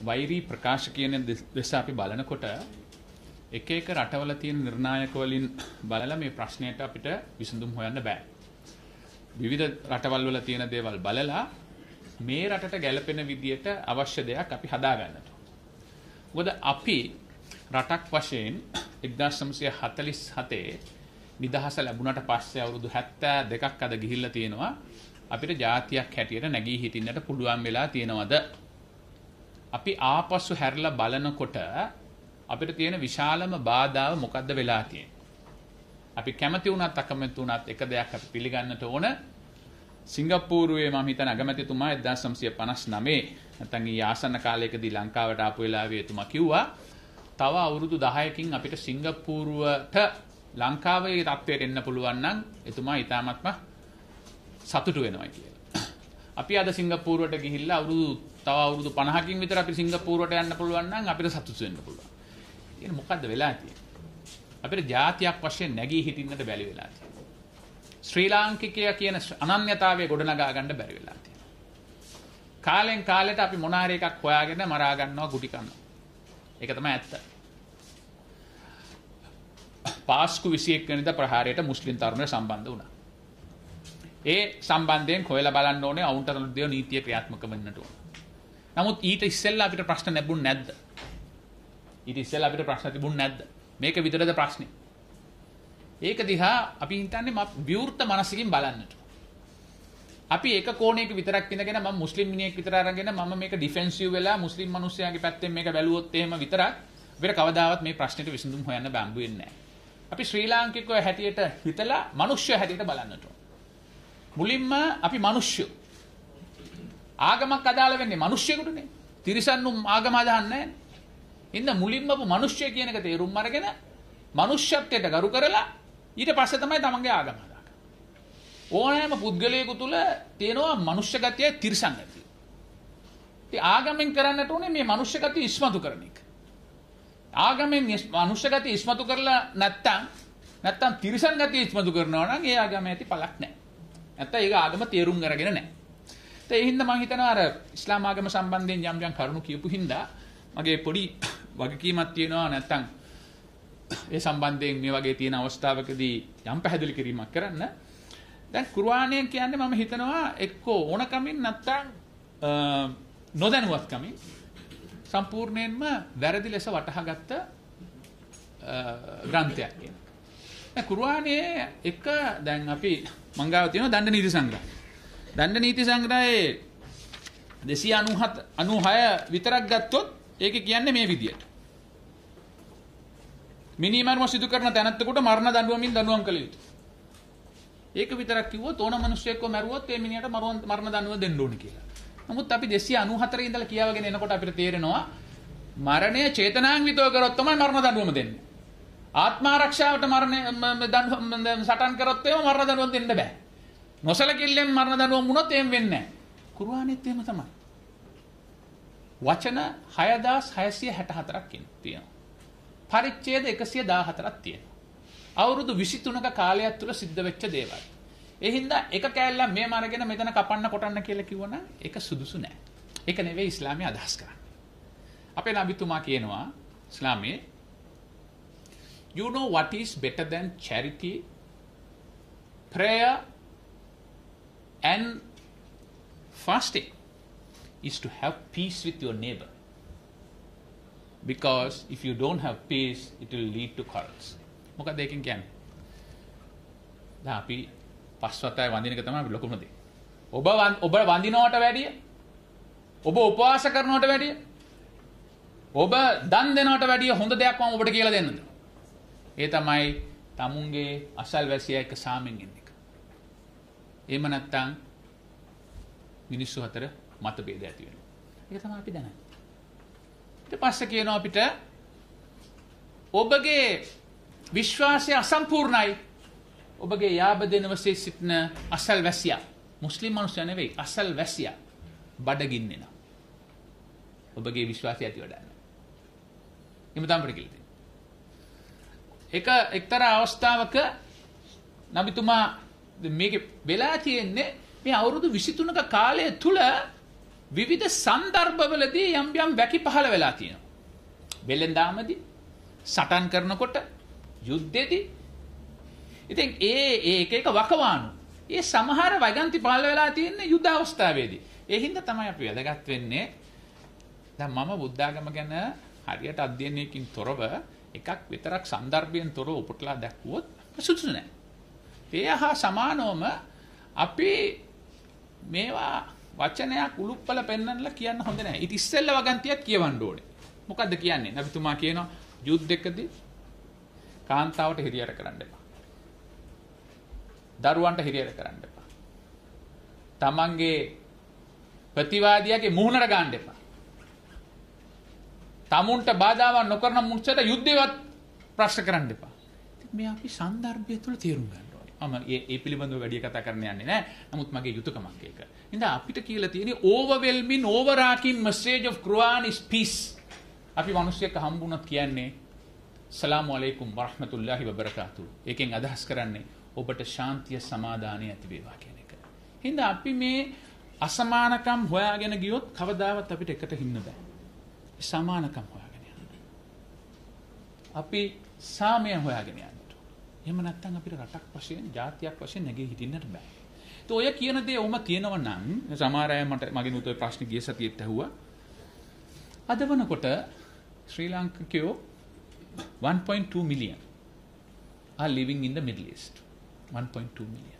වෛරී ප්‍රකාශ කියන දෙස අපි බලනකොට එක එක රටවල තියෙන නිර්ණායක වලින් බලලා මේ ප්‍රශ්නයට අපිට විසඳුම් හොයන්න බෑ. විවිධ රටවල් වල තියෙන දේවල් බලලා මේ රටට ගැලපෙන විදියට අවශ්‍ය දෙයක් අපි හදා ගන්නට. මොකද අපි රටක් වශයෙන් 1947 නිදහස ලැබුණට පස්සේ අවුරුදු 72ක් අද ගිහිල්ලා තියෙනවා. අපිට ජාතියක් හැටියට නැගී හිටින්නට පුළුවන් වෙලා තියෙනවද? අපි ආපසු හැරිලා බලනකොට අපිට තියෙන විශාලම බාධාව මොකද්ද වෙලා තියෙන්නේ? අපි කැමති වුණත් අකමැති වුණත් එක දෙයක් අපි පිළිගන්නට ඕන. සිංගප්පූරුවේ මම හිතන අගමැතිතුමා 1959 නැත්නම් ඊ ආසන්න කාලයකදී ලංකාවට ආපු වෙලාවේ එතුමා කිව්වා තව අවුරුදු 10කින් අපිට සිංගප්පූරුවට ලංකාවේ තත්ත්වයට එන්න පුළුවන් නම් එතුමා ඊටාත්ම සතුටු වෙනවා කියලා. අපි අද සිංගප්පූරුවට ගිහිල්ලා තව අවුරුදු 50කින් විතර අපි සිංගප්පූරුවට යන්න පුළුවන් නම් අපිට සතුටු වෙන්න පුළුවන්. ඒක මොකද්ද වෙලා තියෙන්නේ? අපිට ජාතියක් වශයෙන් නැගී හිටින්නට බැරි වෙලා තියෙනවා. ශ්‍රී ලාංකිකය කියන අනන්‍යතාවය ගොඩනගා ගන්න බැරි වෙලා තියෙනවා. කාලෙන් කාලෙට අපි මොනාරි එකක් හොයාගෙන මරා ගන්නවා, ගුටි කනවා. ඒක තමයි ඇත්ත. පාස්කු 21 වෙනිදා ප්‍රහාරයට මුස්ලිම් තරුණයෝ සම්බන්ධ වුණා. ඒ සම්බන්ධයෙන් හොයලා බලන්න ඕනේ අවුන්ට දෙව නීතිය ක්‍රියාත්මක වෙන්නට ඕන. නමුත් ඊට ඉස්සෙල්ලා අපිට ප්‍රශ්න ලැබුණ නැද්ද? ඊට ඉස්සෙල්ලා අපිට ප්‍රශ්න තිබුණ නැද්ද? මේක විතරද ප්‍රශ්නේ? ඒක දිහා අපි හිතන්නේ විවෘත මනසකින් බලන්නට. අපි එක කෝණයක විතරක් ඉඳගෙන මම මුස්ලිම් මිනිහෙක් විතර අරගෙන මම මේක ඩිෆෙන්සිව් වෙලා මුස්ලිම් මිනිස්සයාගේ පැත්තෙන් මේක බැලුවොත් එහෙම විතරක් අපිට කවදාවත් මේ ප්‍රශ්නෙට විසඳුම් හොයන්න බැම්බු වෙන්නේ නැහැ. අපි ශ්‍රී ලාංකිකයෝ හැටියට හිතලා මිනිස්සු හැටියට බලන්නට ඕන. මුලින්ම අපි මිනිස්සු. ආගමක් අදාළ වෙන්නේ මිනිස්සුෙකුටනේ. තිරිසන්නු ආගම අදහන්නේ නැහැ. ඉන්න මුලින්ම මිනිස්සු කියන එක තේරුම් අරගෙන මනුෂ්‍යත්වයට ගරු කරලා ඊට පස්සේ තමයි තමන්ගේ ආගම හදාගන්නේ. ඕනෑම පුද්ගලයෙකු තුළ තියෙනවා මනුෂ්‍ය ගතිය, තිරිසන් ගතිය. ඉතින් ආගමෙන් කරන්නට ඕනේ මේ මනුෂ්‍ය ගතිය ඉස්මතු කරන එක. ආගමෙන් මනුෂ්‍ය ගතිය ඉස්මතු කරලා නැත්තම් තිරිසන් ගතිය ඉස්මතු කරනවා නම් ඒ ආගම ඇති පළක් නැහැ. නැත්තම් ඒක ආගම තේරුම් අරගෙන නැහැ. ඒ හින්දා මම හිතනවා අර ඉස්ලාම් ආගම සම්බන්ධයෙන් යම් කරුණු කියපු හින්දා මගේ පොඩි වගකීමක් තියෙනවා නැත්තම් ඒ සම්බන්ධයෙන් මේ වගේ තියෙන අවස්ථාවකදී යම් පැහැදිලි කිරීමක් කරන්න. දැන් කුර්ආනය කියන්නේ මම හිතනවා එක්කෝ ඕනකමින් නැත්තම් නොදැනුවත්කමින් සම්පූර්ණයෙන්ම වැරදි ලෙස වටහාගත්ත ග්‍රන්ථයක් කියන. දැන් කුර්ආනයේ එක දැන් අපි මංගාව තියෙනවා දණ්ඩ නීති සංග්‍රහය. දණ්ඩ නීති සංග්‍රහයේ 296 විතරක් ගත්තොත් ඒක කියන්නේ මේ විදියට. මිනිමර්ම සිදු කරන තැනැත්තෙකුට මරණ දඬුවමින් දඬුවම් කළ යුතුයි. ඒක විතරක් කිව්වොත් ඕන මිනිස්සෙක්ව මැරුවොත් ඒ මිනිහට මරණ දඬුවම දෙන්න ඕනේ කියලා. නමුත් අපි 294 ඉඳලා කියවගෙන එනකොට අපිට තේරෙනවා මරණය චේතනාන්විතව කරොත් තමයි මරණ දඬුවම දෙන්නේ. ආත්මාරක්ෂාවට මරණ සටන් කරොත් එහෙම මරණ දඬුවම දෙන්න බෑ. නොසලකිල්ලෙන් මරණ දඬුවම වුණොත් එහෙම වෙන්නේ නැහැ. කුර්ආනෙත් එහෙම තමයි. වචන 6664ක් තියෙනවා. පරිච්ඡේද 114ක් තියෙනවා. අවුරුදු 23ක කාලයක් තුල සිද්ධ වෙච්ච දේවල්. ඒ හින්දා එක කෑල්ලක් මෙහෙම අරගෙන මෙතන කපන්න කොටන්න කියලා කිව්වනම් ඒක සුදුසු නෑ. ඒක නෙවෙයි ඉස්ලාමයේ අදහස් කරන්නේ. අපේ නබිතුමා කියනවා ඉස්ලාමයේ you know what is better than charity, prayer and fasting is to have peace with your neighbor. Because if you don't have peace, it will lead to quarrels. මොකද ඒකෙන් කියන්නේ? දැන් අපි පස්වතයි වඳින එක තමයි අපි ලොකුම දේ. ඔබ වඳිනවට වැඩිය, ඔබ උපවාස කරනවට වැඩිය, ඔබ දන් දෙනවට වැඩිය හොඳ දෙයක් මම ඔබට කියලා දෙන්නද? ඒ තමයි තමුන්ගේ අසල්වැසියා එක්ක සාමෙන් ඉන්න එක. එහෙම නැත්නම් මිනිස්සු අතර මතභේද ඇති වෙනවා. ඒක තමයි අපි දැනන්නේ. ඊට පස්සේ කියනවා අපිට ඔබගේ විශ්වාසය අසම්පූර්ණයි. ඔබගේ යාබදෙනවසේ සිටින අසල්වැසියා මුස්ලිම් මිනිස්සු නෙවෙයි අසල්වැසියා බඩගින්නෙනවා. ඔබගේ විශ්වාසය ඇති වඩන්න. එහෙම තමයි කියලා. එක එක්තරා අවස්ථාවක නබිතුමා මේක වෙලා තියෙන්නේ මේ අවුරුදු 23ක කාලය තුල විවිධ සංදර්භවලදී යම් යම් වැකි පහළ වෙලා තියෙනවා. වෙලෙන්දාමදී, සටන් කරනකොට, යුද්ධෙදී. ඉතින් ඒ එක වකවානු. ඒ සමහර වගන්ති පහළ වෙලා තියෙන්නේ යුද්ධ අවස්ථාවේදී. ඒ හින්දා තමයි අපි වැදගත් වෙන්නේ. දැන් මම බුද්ධාගම ගැන හරියට අධ්‍යයනයකින් තොරව එකක් විතරක් සන්දර්භයෙන් තොරව උපුටලා දැක්වුවොත් සුදුසු නැහැ. ඒ හා සමානවම අපි මේවා වචනයක් උලුප්පල පෙන්නන්නලා කියන්න හොඳ නැහැ. ඊට ඉස්සෙල්ලා වගන්තියක් කියවන්න ඕනේ. මොකද්ද කියන්නේ? නබිතුමා කියනවා යුද්ධයකදී කාන්තාවට හිරියට කරන්න එපා. දරුවන්ට හිරියට කරන්න එපා. තමන්ගේ ප්‍රතිවාදියාගේ මුහුණට ගන්න එපා. තමුන්ට බාධාවක් නොකරන මුන්සට යුද්ධයවත් ප්‍රශ්න කරන්න එපා. මේ අපි සන්දර්භය තුළ තේරුම් ගන්න ඕනේ. මම ඒ පිළිබඳව වැඩි කතා කරන්න යන්නේ නැහැ. නමුත් මගේ යුතුයකමක් ඒක. ඉතින් අපිට කියලා තියෙන්නේ overwhelming overarching message of Quran is peace. අපි මිනිස්සෙක් හම්බුනොත් කියන්නේ සලාමු අලයිකුම් වරහ්මතුල්ලාහි වබරකාතුහ්. ඒකෙන් අදහස් කරන්නේ ඔබට ශාන්තිය සමාදානය ඇති වේවා කියන එක. හින්දා අපි මේ අසමානකම් හොයාගෙන ගියොත් කවදාවත් අපිට එකට හින්න බෑ. සමානකම් හොයාගෙන යන්න. අපි සාමය හොයාගෙන යන්න. එහෙම නැත්නම් අපිට රටක් වශයෙන්, ජාතියක් වශයෙන් නැගී හිටින්නට බෑ. તો ඔය කියන දේ ඔහම තියෙනව නම් සමහර අය මගේ උත්තර ප්‍රශ්න ගිය සතියේත් ඇහුවා. අද වනකොට ශ්‍රී ලංකිකයෝ 1.2 million are living in the Middle East. 1.2 million.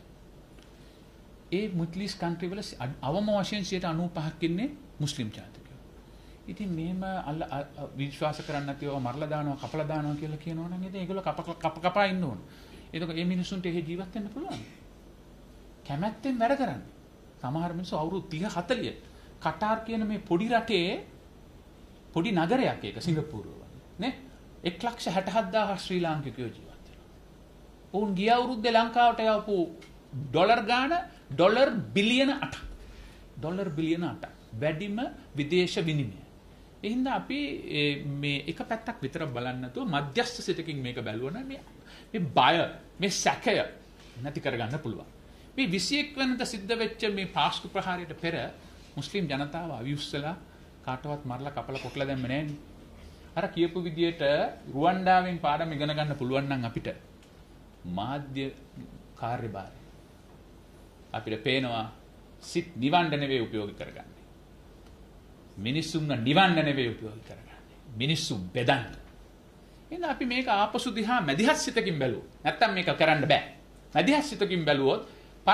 A Middle East country වල අවම වශයෙන් 95%ක් ඉන්නේ මුස්ලිම් ජාතිකයෝ. ඉතින් මෙහෙම විශ්වාස කරන්නේ නැතිව මරලා දානවා, කපලා දානවා කියලා කියනවා නම් ඉතින් ඒගොල්ලෝ කපා ඉන්න ඕන. එතකොට මේ මිනිස්සුන්ට එහෙ ජීවත් වෙන්න පුළුවන්. කැමැත්තෙන් වැඩ කරන්නේ. සමහර මිනිස්සු අවුරුදු 30 40 කටාර් කියන මේ පොඩි රටේ පොඩි නගරයක් ඒක සිංගප්පූරුව වගේ නේ 1,67,000 ශ්‍රී ලාංකිකයෝ ජීවත් වෙනවා. ඔවුන් ගිය අවුරුද්දේ ලංකාවට යවපු ඩොලර් ගාණ ඩොලර් බිලියන 8ක්. ඩොලර් බිලියන 8ක්. වැඩිම විදේශ විනිමය. ඒ හින්දා අපි මේ එක පැත්තක් විතර බලන්න නැතුව මධ්‍යස්ථ සිතකින් මේක බැලුවා නම් මේ බය, මේ සැකය නැති කරගන්න පුළුවන්. මේ 21 වෙනිදා සිද්ධ වෙච්ච මේ පාස්කු ප්‍රහාරයට පෙර මුස්ලිම් ජනතාව අවියුස්සලා කාටවත් මරලා කපලා කොටලා දැම්මේ නෑනේ. අර කියපු විදියට රුවන්ඩාවෙන් පාඩම් ඉගෙන ගන්න පුළුවන් නම් අපිට මාධ්‍ය කාර්යභාරය අපිට පේනවා සිත් නිවන්න නෙවෙයි උපයෝගී කරගන්නේ. මිනිස්සුන්ව නිවන්න නෙවෙයි උපයෝගී කරගන්නේ. මිනිස්සු බෙදන්න. එහෙනම් අපි මේක ආපසු දිහා මැදිහත් සිතකින් බැලුවොත් නැත්තම් මේක කරන්න බෑ. මැදිහත් සිතකින් බැලුවොත්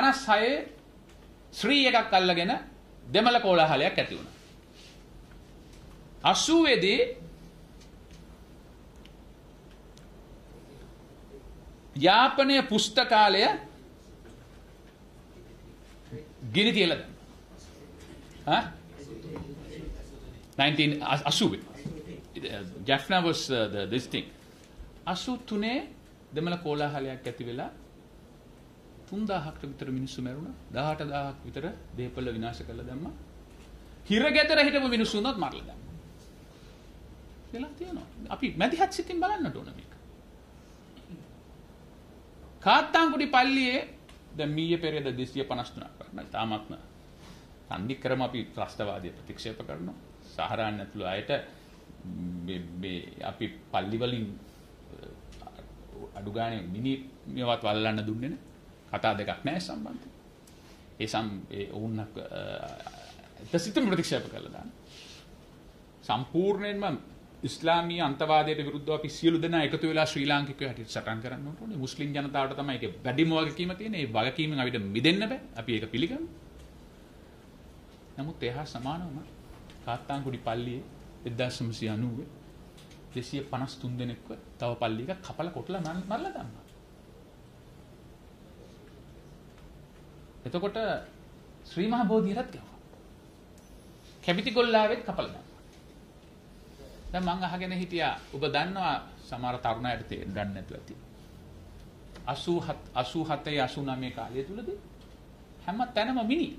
56 ශ්‍රී එකක් අල්ලගෙන දෙමළ කෝලාහලයක් ඇති වුණා. 80 දී යාපනයේ පුස්තකාලය ගිනි තියලා දැම්මා. 1980 Jaffna was this thing. 83 දෙමළ කෝලාහලයක් ඇති වෙලා 3000කට විතර මිනිස්සු මැරුණා. 18000ක් විතර දේපළ විනාශ කරලා දැම්මා. හිරගෙදර හිටපු මිනිස්සුන්වත් මරලා දැම්මා. වෙලා තියෙනවා. අපි මැදිහත් සිතින් බලන්නට ඕන මේක. කාත්තාංකුඩි පල්ලියේ දැන් මීයේ පෙරේද 253ක් කරනවා. තාමත්ම තන්දිකරම අපි ත්‍රස්තවාදී ප්‍රතික්ෂේප කරනවා. සහරාන් ඇතුළු අයට මේ අපි පල්ලි වලින් අඩු ගානේ මිනි මේවත් වල්ලන්න දුන්නේ නැහැ. කතා දෙකක් නැහැ සම්බන්ධයෙන්. ඒ වුණක් සිතම ප්‍රතික්ෂේප කළා දාන්න. සම්පූර්ණයෙන්ම ඉස්ලාමීය අන්තවාදයට විරුද්ධව අපි සියලු දෙනා එකතු වෙලා ශ්‍රී ලාංකිකයෝ හැටියට සටන් කරන්න ඕනේ. මුස්ලිම් ජනතාවට තමයි ඒක වැඩිම වගකීම තියෙන්නේ. ඒ වගකීමෙන් අපිට මිදෙන්න බෑ. අපි ඒක පිළිගන්නවා. නමුත් එහා සමානවම කාත්තාංකුඩි පල්ලියේ 1990 253 දෙනෙක්ව තව පල්ලියක කපලා කොටලා මරලා දානවා. එතකොට ශ්‍රී මහ බෝධියටත් ගහුවා. කැබිති ගොල්ලාවෙත් කපලා දානවා. දැන් මං අහගෙන හිටියා ඔබ දන්නවා සමහර තරුණයන්ට දන්නේ නැතුව ඇති. 87 89 කාලය තුලදී හැම තැනම මිනි.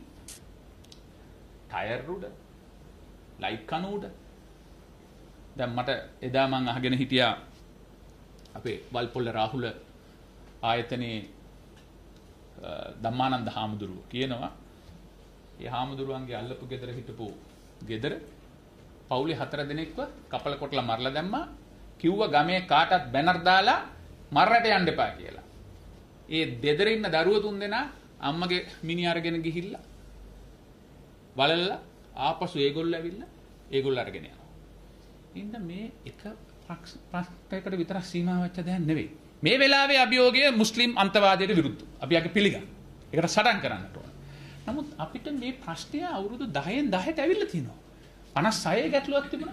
ටයර් උඩ, ලයිට් කණු උඩ. දැන් මට එදා මං අහගෙන හිටියා අපේ වල්පොල්ල රාහුල ආයතනයේ ධම්මානන්ද හාමුදුරුවෝ කියනවා ඒ හාමුදුරුවන්ගේ අල්ලපු ගෙදර හිටපු ගෙදර පවුලේ 4 දෙනෙක්ව කපල කොටලා මරලා දැම්මා. කිව්ව ගමේ කාටත් බැනර් දාලා මරරට යන්න එපා කියලා. ඒ දෙදර ඉන්න දරුවෝ 3 දෙනා අම්මගේ මිනි අරගෙන ගිහිල්ලා වලල්ලා ආපසු ඒගොල්ලෝ ඇවිල්ලා ඒගොල්ලෝ අරගෙන යනවා. ඉන්න මේ එක ප්‍රශ්නයකට විතර සීමා වෙච්ච දෙයක් නෙවෙයි. මේ වෙලාවේ අභියෝගය මුස්ලිම් අන්තවාදයට විරුද්ධ. අපි අගේ පිළිගන්න. ඒකට සටන් කරන්නට ඕන. නමුත් අපිට මේ ප්‍රශ්නය අවුරුදු 10න් 10ට ඇවිල්ලා තියෙනවා. 56 ගැටලුවක් තිබුණා.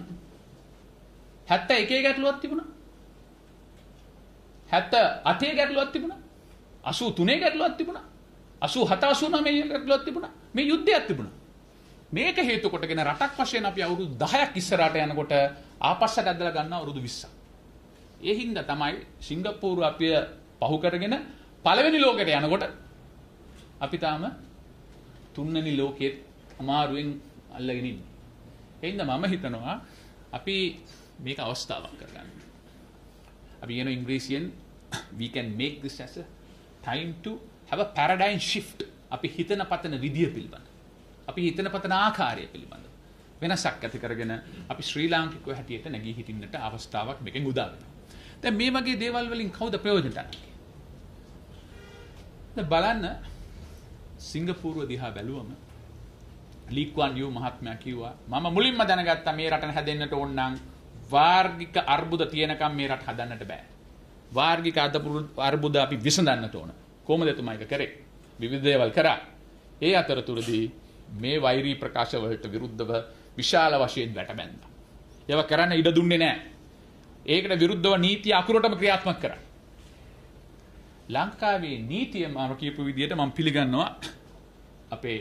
71 ගැටලුවක් තිබුණා. 78 ගැටලුවක් තිබුණා. 83 ගැටලුවක් තිබුණා. 87 89 ගැටලුවක් තිබුණා. මේ යුද්ධයක් තිබුණා. මේක හේතු කොටගෙන රටක් වශයෙන් අපි අවුරුදු 10ක් ඉස්සරහට යනකොට ආපස්සට ඇදලා ගන්න අවුරුදු 20ක්. ඒ හින්දා තමයි සිංගප්පූරු අපිය පහු කරගෙන පළවෙනි ලෝකෙට යනකොට අපි තාම තුන්වෙනි ලෝකයේ අමාරුවෙන් අල්ලගෙන ඉන්නේ. ඒ හින්දා මම හිතනවා අපි මේක අවස්ථාවක් කරගන්න. අපි කියන ඉංග්‍රීසියෙන් we can make this as a time to have a paradigm shift. අපි හිතන පතන විදිය පිළිබඳ. අපි හිතන පතන ආකාරය පිළිබඳ. වෙනසක් ඇති කරගෙන අපි ශ්‍රී ලාංකිකව හැටියට නැගී හිටින්නට අවස්ථාවක් මේකෙන් උදා වෙනවා. දැන් මේ වගේ දේවල් වලින් කවුද ප්‍රයෝජනට ගන්නේ? දැන් බලන්න සිංගප්පූරුව දිහා බැලුවම ලී ක්වාන් යූ මහත්මයා කිව්වා මම මුලින්ම දැනගත්තා මේ රටන හැදෙන්නට ඕන නම් වාර්ගික අර්බුද තියෙනකම් මේ රට හදන්නට බෑ. වාර්ගික අර්බුද අපි විසඳන්නට ඕන. කොහොමද එතුමා ඒක කරේ? විවිධ දේවල් කරා. ඒ අතරතුරදී මේ වෛරී ප්‍රකාශ වලට විරුද්ධව විශාල වශයෙන් වැටබැන්දා. ඒව කරන්න ඉඩ දුන්නේ නැහැ. ඒකට විරුද්ධව නීතිය අකුරටම ක්‍රියාත්මක කරා. ලංකාවේ නීතිය මම කියපු විදිහට මම පිළිගන්නවා අපේ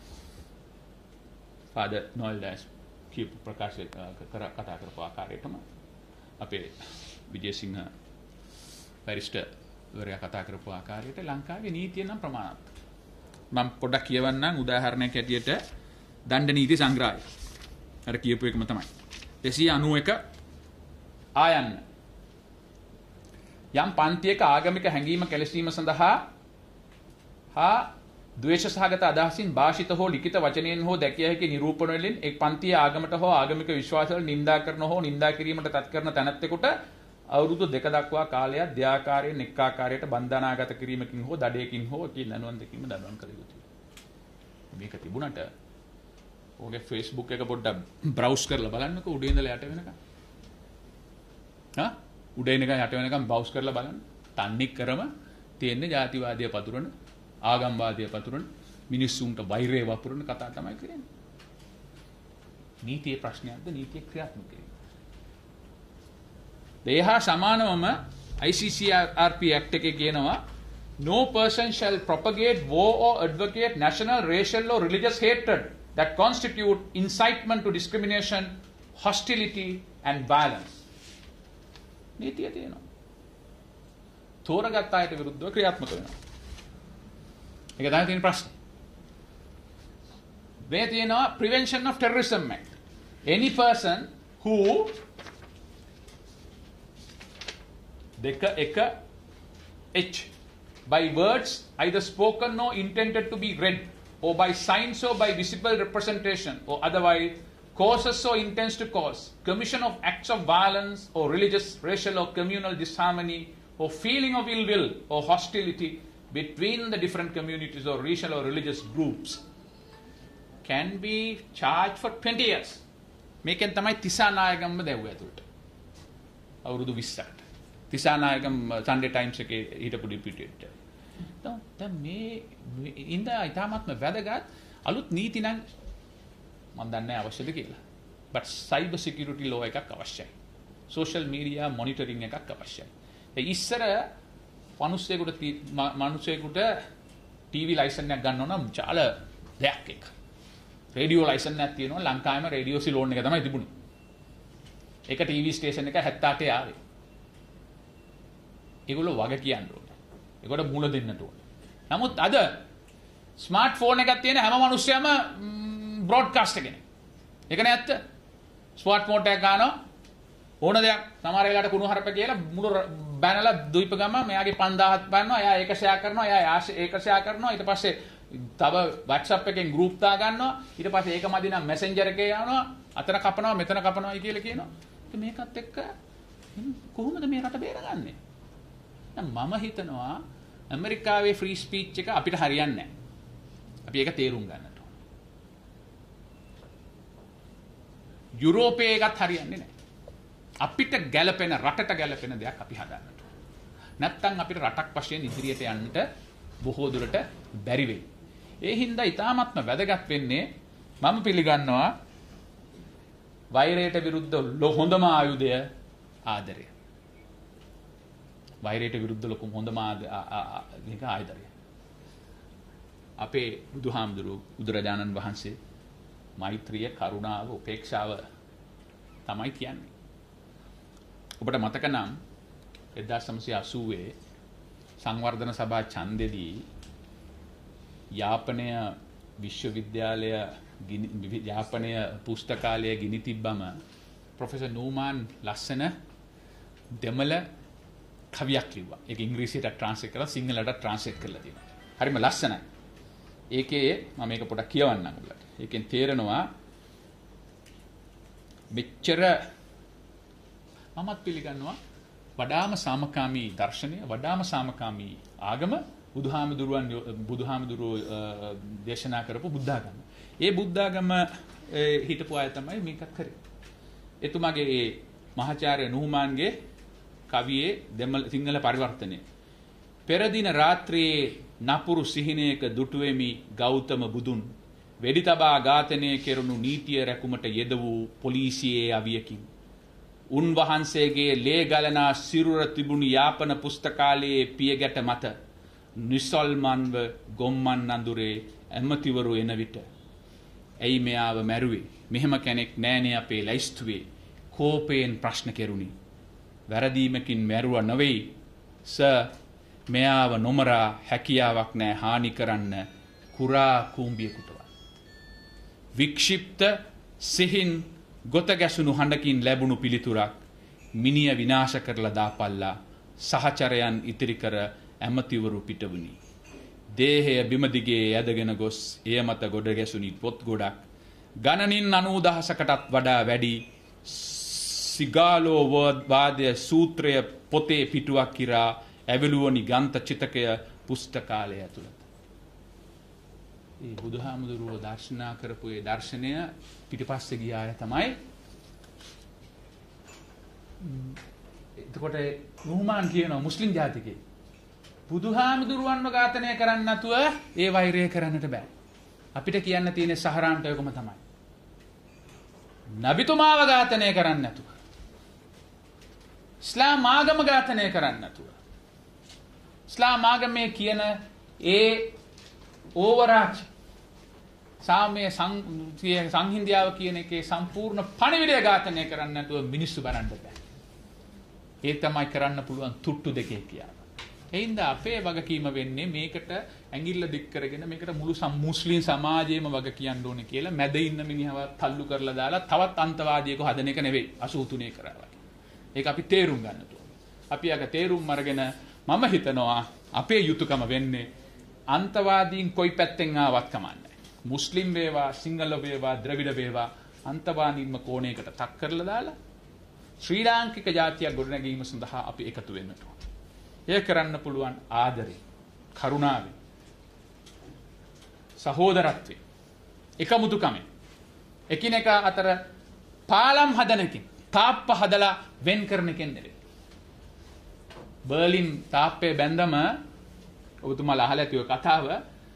ෆාදර් නොයල් ඩෑස් කියපු ප්‍රකාශ කතා කරපු ආකාරයටම අපේ විජේසිංහ බැරිස්ටර් වරයා කතා කරපු ආකාරයට ලංකාවේ නීතිය නම් ප්‍රමාණවත්. මම පොඩ්ඩක් කියවන්නම් උදාහරණයක් ඇටියට දණ්ඩ නීති සංග්‍රහය. අර කියපු එකම තමයි. 291 ආයන්න. යම් පන්තියක ආගමික හැඟීම කෙලෙසීම සඳහා හා ද්වේෂ සහගත අදහසින් භාෂිත හෝ ලිඛිත වචනයෙන් හෝ දැකිය හැකි නිරූපණ වලින් එක් පන්තියේ ආගමට හෝ ආගමික විශ්වාසවල නිඳා කරන හෝ නිඳා කිරීමට තත් කරන තැනැත්තෙකුට අවුරුදු 2 දක්වා කාලයක් දෙආකාරයෙන් එක් ආකාරයකට බන්ධනාගත කිරීමකින් හෝ දඩයකින් හෝ කී දනුවන් දෙකින්ම දඬුවම් කළ යුතුයි. මේක තිබුණට ඔගේ Facebook එක පොඩ්ඩක් බ්‍රවුස් කරලා බලන්නකෝ උඩේ ඉඳලා යට වෙනකම්. උඩේ ඉඳලා යට වෙනකම් බ්‍රවුස් කරලා බලන්න. තන්නේ කරම තියෙන්නේ ජාතිවාදීය පතුරන, ආගම්වාදීය පතුරන, මිනිස්සුන්ට වෛරය වපුරන කතා තමයි කරන්නේ. නීතියේ ප්‍රශ්නයක්ද නීතිය ක්‍රියාත්මක කිරීම. දේහා සමානවම ICCRP Act එකේ කියනවා no person shall propagate war or advocate national, racial or religious hatred that constitute incitement to discrimination, hostility and violence. නීතිය තියෙනවා. තෝරගත් අයට විරුද්ධව ක්‍රියාත්මක වෙනවා. ඒක තමයි තියෙන ප්‍රශ්නේ. මේ තියෙනවා Prevention of Terrorism Act. Any person who H by words either spoken or intended to be read or by signs or by visible representation or otherwise causes or intends to cause commission of acts of violence or religious, racial or communal disharmony or feeling of ill will or hostility between the different communities or racial or religious groups can be charged for 20 years. මේකෙන් තමයි තිසානායකම්ම දැව්වේ ඇතුළට. අවුරුදු 20කට. තිසානායකම් සන්ඩේ Times එකේ හිටපු ඩිපියුටි editor. දැන් මේ ඉඳා ඊටාත්ම වැදගත් අලුත් නීති නම් මම දන්නේ නැහැ අවශ්‍යද කියලා. but cyber security law එකක් අවශ්‍යයි. social media monitoring එකක් අවශ්‍යයි. ඒ ඉස්සර මිනිස්සෙකුට TV ලයිසන් එකක් ගන්න ඕන විශාල දෙයක් එක. රේඩියෝ ලයිසන් එකක් තියෙනවා ලංකාවේම රේඩියෝ සිලෝන් එක තමයි තිබුණේ. ඒක TV ස්ටේෂන් එක 78 ආවේ. ඒගොල්ලෝ වග කියන්න ඕනේ. ඒකට මුල දෙන්නට ඕනේ. නමුත් අද ස්මාර්ට්ෆෝන් එකක් තියෙන හැම මිනිස්සයම බ්‍රෝඩ්කාස්ට් එකනේ. ඒක නේ ඇත්ත. ස්මාර්ට්ෆෝන් එකක් ගන්නවා ඕන දෙයක් සමහර වෙලාවට කුණු හරප කියලා මුළු බැනලා දුයිප ගම මෙයාගේ 5000ක් බලනවා. එයා ඒක ෂෙයා කරනවා. එයා ඒක ෂෙයා කරනවා. ඊට පස්සේ තව WhatsApp එකෙන් group තා ගන්නවා. ඊට පස්සේ ඒක මදි නම් Messenger එකේ යනවා. අතන කපනවා මෙතන කපනවායි කියලා කියනවා. මේකත් එක්ක කොහොමද මේ රට බේරගන්නේ? දැන් මම හිතනවා ඇමරිකාවේ ෆ්‍රී ස්පීච් එක අපිට හරියන්නේ නැහැ. අපි ඒක තේරුම් ගන්නට ඕන. යුරෝපයේ එකත් හරියන්නේ නැහැ. අපිට ගැළපෙන රටට ගැළපෙන දෙයක් අපි හදන්නට ඕන. නැත්තම් අපිට රටක් වශයෙන් ඉදිරියට යන්න බොහෝ දුරට බැරි වෙයි. ඒ හින්දා ඊටාත්ම වැදගත් වෙන්නේ මම පිළිගන්නවා වෛරයට විරුද්ධ හොඳම ආයුධය ආදරය. වෛරයට විරුද්ධ ලොකුම හොඳම ආයුධය. අපේ බුදුරජාණන් වහන්සේ මෛත්‍රිය, කරුණාව, උපේක්ෂාව තමයි කියන්නේ. ඔබට මතක නම් 1980 සංවර්ධන සභා ඡන්දෙදී යාපනය විශ්වවිද්‍යාලය යාපනය පුස්තකාලය ගිනි තිබ්බම ප්‍රොෆෙසර් නූමාන් ලස්සන දෙමළ කවියක් ලිව්වා. ඒක ඉංග්‍රීසියට ට්‍රාන්ස්ලේට් කරලා සිංහලට ට්‍රාන්ස්ලේට් කරලා තියෙනවා. හරිම ලස්සනයි. ඒකේ මම මේක පොඩක් කියවන්නම් ඔයාලට. ඒකෙන් තේරෙනවා මෙච්චර මමත් පිළිගන්නවා වඩාම සාමකාමී දර්ශනය, වඩාම සාමකාමී ආගම බුදුහාමුදුරුවෝ දේශනා කරපු බුද්ධාගම. ඒ බුද්ධාගම හිටපු අය තමයි මේකත් කරේ. එතුමාගේ ඒ මහාචාර්ය නූමාන්ගේ කවියේ සිංහල පරිවර්තනය. පෙර දින රාත්‍රියේ නපුරු සිහිනයක දුටුවෙමි ගෞතම බුදුන්. වෙඩි තබා ඝාතනය කෙරුණු නීතිය රැකුමට යෙද වූ පොලිසියේ අවියකින්. උන්වහන්සේගේ ලේ ගලනා සිරුර තිබුණු යාපන පුස්තකාලයේ පියගැට මත නිසල්මන්ව ගොම්මන් අඳුරේ ඇමතිවරු එන විට ඇයි මෙයාව මැරුවේ? මෙහෙම කෙනෙක් නෑනේ අපේ ලැයිස්තුවේ. කෝපයෙන් ප්‍රශ්න කෙරුණි. වැරදීමකින් මැරුවා නෙවෙයි සර්, මෙයාව නොමරා හැකියාවක් නෑ හානි කරන්න කුරා කූඹියෙකුටවත්. වික්ෂිප්ත සිහින් ගොත ගැසුණු හඬකින් ලැබුණු පිළිතුරක් මිනිය විනාශ කරලා දාපල්ලා සහචරයන් ඉතිරි කර ඇමතිවරු පිටවුණි. දේහය බිම දිගේ ඇදගෙන ගොස් එය මත ගොඩ ගැසුණි පොත් ගොඩක්. ගණනින් 90000කටත් වඩා වැඩි සිගාලෝ වාදය සූත්‍රය පොතේ පිටුවක් කිරා ඇවිලුවනි ග්‍රන්ථ චිතකය පුස්තකාලය ඇතුළත. ඒ බුදුහාමුදුරුවෝ දර්ශනා කරපු ඒ දර්ශනය පිටිපස්සේ ගිය අය තමයි. එතකොට නුහ්මාන් කියනවා මුස්ලිම් ජාතිකේ බුදුහාමුදුරුවන්ව ඝාතනය කරන්න නැතුව ඒ වෛරය කරන්නට බෑ. අපිට කියන්න තියෙන සහරාන්ට ඔයකම තමයි. නබිතුමාව ඝාතනය කරන්න නැතුව, ඉස්ලාම් ආගම ඝාතනය කරන්න නැතුව, ඉස්ලාම් ආගමේ කියන ඒ ඕවරාච් සාමය සංහින්දියාව කියන එකේ සම්පූර්ණ පණිවිඩය ඝාතනය කරන්න නැතුව මිනිස්සු බලන්න බෑ. ඒ තමයි කරන්න පුළුවන් තුට්ටු දෙකේ කියලා. එයින්ද අපේ වගකීම වෙන්නේ මේකට ඇඟිල්ල දික් කරගෙන මේකට මුළු මුස්ලිම් සමාජයේම වග කියන්න ඕනේ කියලා මැද ඉන්න මිනිහව තල්ලු කරලා දාලා තවත් අන්තවාදියෙකු හදන එක නෙවෙයි 83 කරා වගේ. ඒක අපි තේරුම් ගන්න ඕනේ. අපි අග තේරුම් අරගෙන මම හිතනවා අපේ යුතුයකම වෙන්නේ අන්තවාදීන් කොයි පැත්තෙන් ආවත් කමන්නේ. මුස්ලිම් වේවා, සිංහල වේවා, ද්‍රවිඩ වේවා අන්තවාදීන්ම කෝණයකට තක් කරලා දාලා ශ්‍රී ලාංකික ජාතියක් ගොඩනැගීම සඳහා අපි එකතු වෙන්න ඕනේ. එය කරන්න පුළුවන් ආදරේ, කරුණාවෙන්, සහෝදරත්වයෙන්, එකමුතුකමෙන්, එකිනෙකා අතර පාලම් හදනකින්, තාප්ප හදලා වෙන් කරන එකෙන් නෙවෙයි. බර්ලින් තාප්පේ බැඳම ඔබතුමාලා අහලා ඇති ඔය කතාව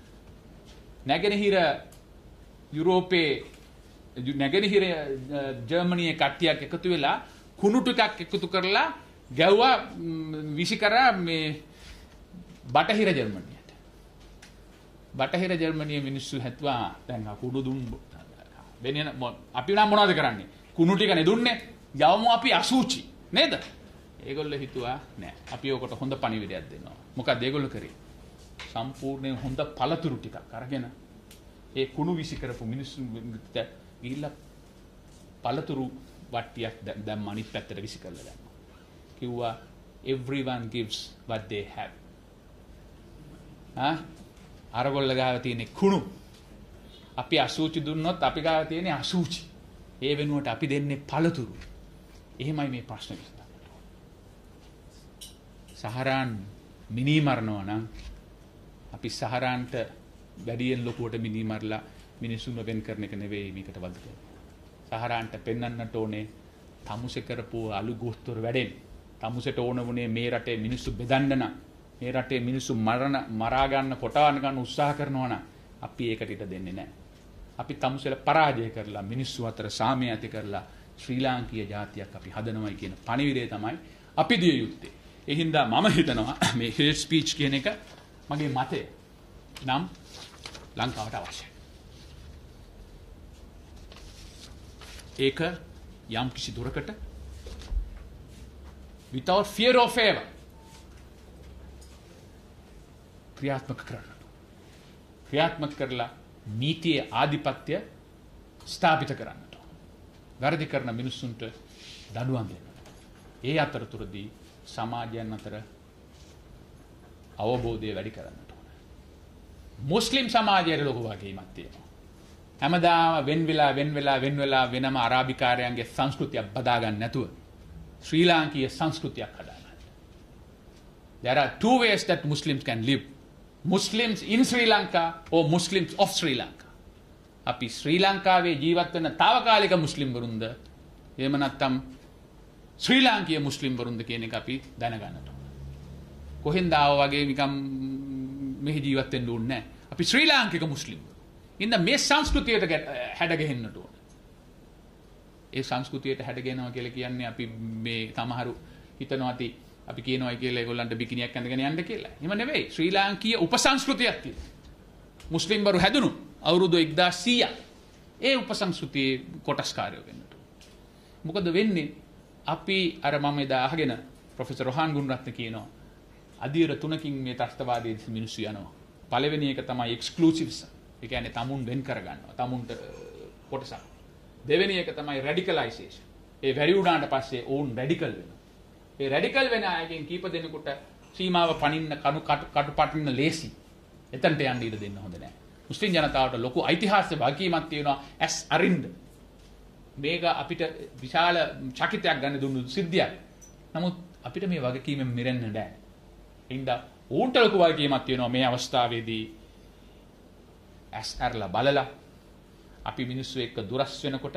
නැගෙනහිර යුරෝපයේ නැගෙනහිර ජර්මනියේ කට්ටියක් එකතු වෙලා කුණු ටිකක් එකතු කරලා ගැව්වා විසි කරා මේ බටහිර ජර්මනියට. බටහිර ජර්මනියේ මිනිස්සු හැතුවා දැන් කුඩු දුම් වෙන අපි නම් මොනවද කරන්නේ? කුණු ටිකනේ දුන්නේ. යවමු අපි අසුචි නේද? ඒගොල්ලෝ හිතුවා නෑ අපි ඔකට හොඳ පණිවිඩයක් දෙනවා. මොකද ඒගොල්ලෝ කරේ? සම්පූර්ණයෙන් හොඳ පළතුරු ටිකක් අරගෙන ඒ කුණු විසි කරපු මිනිස්සු ගිහිල්ලා පළතුරු වට්ටියක් දැම්ම අනිත් පැත්තට විසි කරලා දැම්මා. කිව්වා everyone gives what they have. අරගොල්ල ගාව තියෙන කුණු. අපි අසූචි දුන්නොත් අපි ගාව තියෙන අසූචි. ඒ වෙනුවට අපි දෙන්නේ පළතුරු. එහෙමයි මේ ප්‍රශ්න විසඳන්න. සහරාන් මිනී මරනවා නම් අපි සහරාන්ට වැඩියෙන් ලොකුවට මිනී මරලා මිනිසුන්ව වෙන් කරන එක නෙවෙයි මේකට වද කරන්නේ. සහරාන්ට පෙන්වන්නට ඕනේ තමුසේ කරපු අලු ගෝස්තර වැඩෙන්. තමුසේට ඕන වුණේ මේ රටේ මිනිස්සු බෙදන්න නම්, මේ රටේ මිනිස්සු මරා ගන්න කොටවන්න ගන්න උත්සාහ කරනවා නම් අපි ඒකට ඉඩ දෙන්නේ නැහැ. අපි තමුසේලා පරාජය කරලා මිනිස්සු අතර සාමය ඇති කරලා ශ්‍රී ලාංකීය ජාතියක් අපි හදනවයි කියන පණිවිඩය තමයි අපි දිය යුත්තේ. ඒ හින්දා මම හිතනවා මේ හේට් ස්පීච් කියන එක මගේ මතය නම් ලංකාවට අවශ්‍යයි. ඒක යම් කිසි දුරකට without fear of favor ක්‍රියාත්මක කරන්න. ක්‍රියාත්මක කරලා නීතියේ ආධිපත්‍ය ස්ථාපිත කරන්නට. වැරදි කරන මිනිස්සුන්ට දඬුවම් දෙන්න. ඒ අතරතුරදී සමාජයන් අතර අවබෝධය වැඩි කරන්නට ඕන. මුස්ලිම් සමාජයේ ලොකු වගකීමක් තියෙනවා. හැමදාම වෙන වෙලා වෙනම අරාබිකාරයන්ගේ සංස්කෘතියක් බදා ගන්න නැතුව ශ්‍රී ලාංකීය සංස්කෘතියක් හදාගන්න. There are two ways that Muslims can live. Muslims in Sri Lanka or Muslims of Sri Lanka. අපි ශ්‍රී ලංකාවේ ජීවත් වෙන తాවකාලික මුස්ලිම් වරුන්ද එහෙම නැත්නම් ශ්‍රී ලාංකීය මුස්ලිම් වරුන්ද කියන එක අපි දැනගන්නට ඕන. කොහෙන්ද ආව වගේ නිකම් මෙහි ජීවත් වෙන්න ඕනේ නැහැ. අපි ශ්‍රී ලාංකික මුස්ලිම්. ඉන්න මේ සංස්කෘතියට හැඩගැහෙන්නට ඕන. ඒ සංස්කෘතියට හැඩගැහෙනවා කියලා කියන්නේ අපි මේ සමහරු හිතනවා අපි කියනවා කියලා ඒගොල්ලන්ට බිකිනියක් ඇඳගෙන යන්න කියලා. එහෙම නෙවෙයි. ශ්‍රී ලාංකීය උපසංස්කෘතියක් තියෙනවා. මුස්ලිම්වරු හැදුණු අවුරුදු 1100 ඒ උපසංස්කෘතියේ කොටස්කාරයෝ වෙන්නට. මොකද වෙන්නේ අපි අර මම එදා අහගෙන ප්‍රොෆෙසර් රොහාන් ගුණරත්න කියනවා අධීර තුනකින් මේ ත්‍ස්තවාදී මිනිස්සු යනවා. පළවෙනි එක තමයි එක්ස්ක්ලූසිව්ස්. ඒ කියන්නේ තමුන් වෙන් කර ගන්නවා. තමුන්ට කොටසක්. දෙවෙනි එක තමයි රැඩිකලයිසේෂන්. ඒ වැඩි වුණාට පස්සේ ඕන් රැඩිකල් වෙනවා. ඒ රැඩිකල් වෙන අයගෙන් කීප දෙනෙකුට සීමාව පනින්න කටු පටින්න ලේසි. එතනට යන්න ඉඩ දෙන්න හොඳ නැහැ. මුස්ලිම් ජනතාවට ලොකු ඓතිහාසික වගකීමක් තියෙනවා ඇස් අරින්න. මේක අපිට විශාල චකිතයක් ගන්න දුන්නු සිද්ධියක්. නමුත් අපිට මේ වගකීමෙන් මිරෙන්න බෑ. හින්දා ඌන්ට ලොකු වගකීමක් තියෙනවා මේ අවස්ථාවේදී ඇස් අරලා බලලා අපි මිනිස්සු එක්ක දුරස් වෙනකොට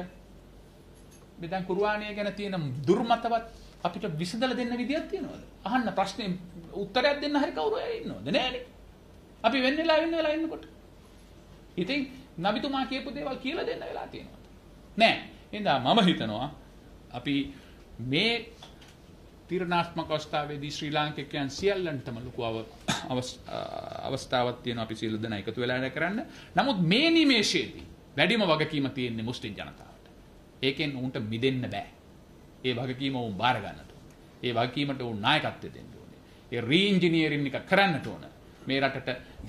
මේ දැන් කුර්ආනය ගැන තියෙන දුර්මතවත් අපිට විසඳලා දෙන්න විදියක් තියෙනවද? අහන්න ප්‍රශ්නේ උත්තරයක් දෙන්න හරි කවුරු හරි ඉන්නවද? නෑනේ. අපි වෙන වෙලා ඉන්නකොට. ඉතින් නබිතුමා කියපු දේවල් කියලා දෙන්න වෙලා තියෙනවා. නෑ. එහෙනම් මම හිතනවා අපි මේ තීරණාත්මක අවස්ථාවේදී ශ්‍රී ලාංකිකයන් සියල්ලන්ටම ලොකු අවස්ථාවක් තියෙනවා අපි සියලු දෙනා එකතු වෙලා කරන්න. නමුත් මේ නිමේෂයේදී වැඩිම වගකීම තියෙන්නේ මුස්ලිම් ජනතාවට. ඒකෙන් උන්ට මිදෙන්න බෑ. ඒ වගකීම උන් බාර ගන්නට ඕනේ. ඒ වගකීමට උන් නායකත්වය දෙන්න ඕනේ. ඒ රීඉන්ජිනියරින් එක කරන්නට ඕන. මේ රටට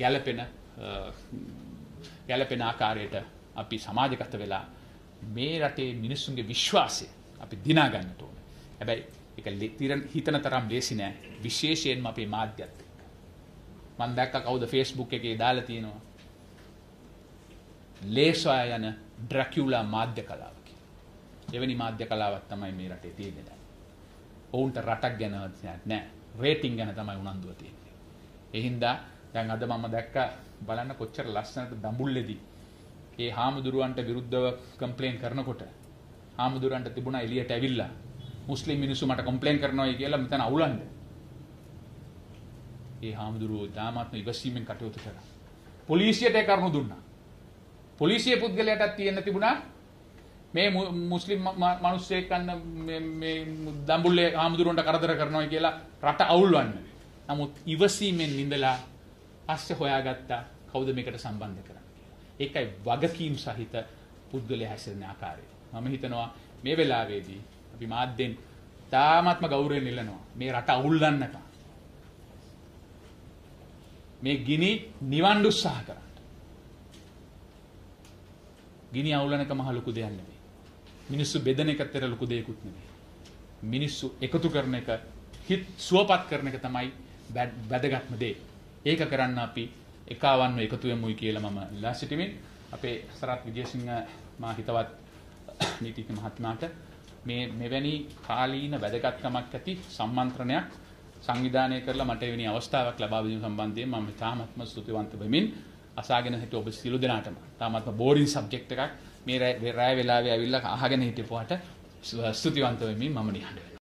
ගැළපෙන ආකාරයට අපි සමාජගත වෙලා මේ රටේ මිනිස්සුන්ගේ විශ්වාසය අපි දිනා ගන්නට ඕන. හැබැයි ඒක හිතන තරම් ලේසි නෑ. විශේෂයෙන්ම අපේ මාධ්‍යත් එක්ක. මම දැක්ක කවුද Facebook එකේ දාලා තියෙනවා. ලේසොයා යන ඩ්‍රැකියුලා මාධ්‍ය කලාව කියලා. එවැනි මාධ්‍ය කලාවක් තමයි මේ රටේ තියෙන්නේ දැන්. ඔවුන්ට රටක් ගැන නෑ. රේටින් ගැන තමයි උනන්දුව තියෙන්නේ. ඒ හින්දා දැන් අද මම දැක්ක බලන්න කොච්චර ලස්සනට දඹුල්ලේදී ඒ හාමුදුරුවන්ට විරුද්ධව කම්ප්ලේන් කරනකොට හාමුදුරුවන්ට තිබුණා එළියට ඇවිල්ලා මුස්ලිම් මිනිස්සු මට කම්ප්ලේන් කරනවායි කියලා මෙතන අවුලන්න. ඒ හාමුදුරුවෝ දාමාත්ම ඉවසීමෙන් කටයුතු කළා. පොලිසියට ඒ කරුණු දුන්නා. පොලිසිය පුද්ගලයාටත් තියෙන්න තිබුණා මේ මුස්ලිම් මිනිස්සෙක් ගන්න මේ දඹුල්ලේ හාමුදුරුවන්ට කරදර කරනවා කියලා රට අවුල්වන්න. නමුත් ඉවසීමෙන් ඉඳලා පස්සේ හොයාගත්තා කවුද මේකට සම්බන්ධ කරන්නේ කියලා. ඒකයි වගකීම් සහිත පුද්ගලයා හැසිරෙන ආකාරය. මම හිතනවා මේ වෙලාවේදී අපි මාධ්‍යෙන් තාමත්ම ගෞරවයෙන් ඉල්ලනවා මේ රට අවුල්වන්න එපා. මේ ගිනි නිවන්න උත්සාහ කරන්න. ගිනි අවුලන එක මහ ලොකු දෙයක් නෙවෙයි. මිනිස්සු බෙදෙන එකතර ලොකු දෙයක්ුත් නෙවෙයි. මිනිස්සු එකතු කරන එක හිත සුවපත් කරන එක තමයි වැදගත්ම දේ. ඒක කරන්න අපි එකාවන්ව එකතු වෙමුයි කියලා මම ඉල්ලා සිටිමින් අපේ සරත් විජේසිංහ මා හිතවත් නීතිඥ මහත්මයාට මේ මෙවැනි කාලීන වැදගත්කමක් ඇති සම්මන්ත්‍රණයක් සංවිධානය කරලා මට එවැනි අවස්ථාවක් ලබා දීම සම්බන්ධයෙන් මම තාමත්ම ස්තුතිවන්ත වෙමින් අසාගෙන හිට ඔබ සියලු දෙනාටම තාමත්ම බෝරින් සබ්ජෙක්ට් එකක් මේ රැය වෙලාවේ ඇවිල්ලා අහගෙන හිටපුවාට ස්තුතිවන්ත වෙමින් මම නිහඬ වෙනවා.